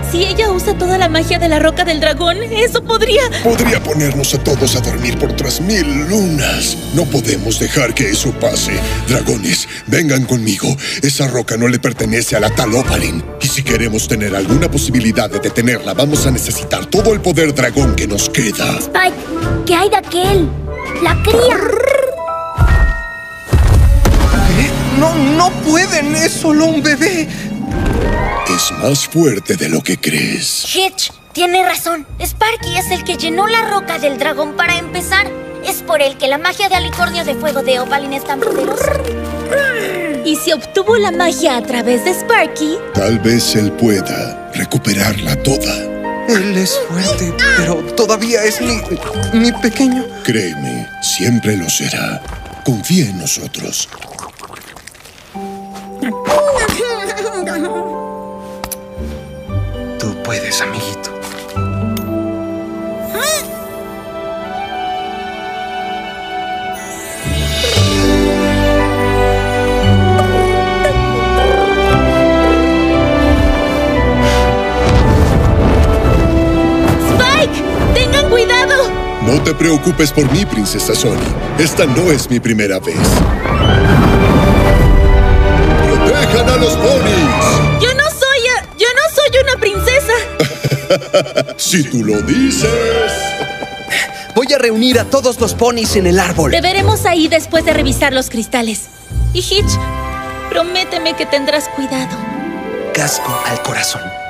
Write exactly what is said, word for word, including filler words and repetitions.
Si ella usa toda la magia de la roca del dragón, eso podría... Podría ponernos a todos a dormir por otras mil lunas. No podemos dejar que eso pase. Dragones, vengan conmigo. Esa roca no le pertenece a la tal Opalin. Y si queremos tener alguna posibilidad de detenerla, vamos a necesitar todo el poder dragón que nos queda. Spike, ¿qué hay de aquel? ¡La cría! ¿Qué? No, no pueden. Es solo un bebé. Es más fuerte de lo que crees. Hitch tiene razón. Sparky es el que llenó la roca del dragón para empezar. Es por él que la magia de alicornio de fuego de Opalin es tan poderosa. Y si obtuvo la magia a través de Sparky... Tal vez él pueda recuperarla toda. Él es fuerte, pero todavía es mi... mi pequeño. Créeme, siempre lo será. Confía en nosotros. Tú puedes, amiguito. ¡Spike! ¡Tengan cuidado! No te preocupes por mí, princesa Sony. Esta no es mi primera vez. ¡Protejan a los ponis! ¡Yo no soy... yo no soy una princesa! Si tú lo dices. Voy a reunir a todos los ponis en el árbol. Te veremos ahí después de revisar los cristales. Y Hitch, prométeme que tendrás cuidado. Casco al corazón.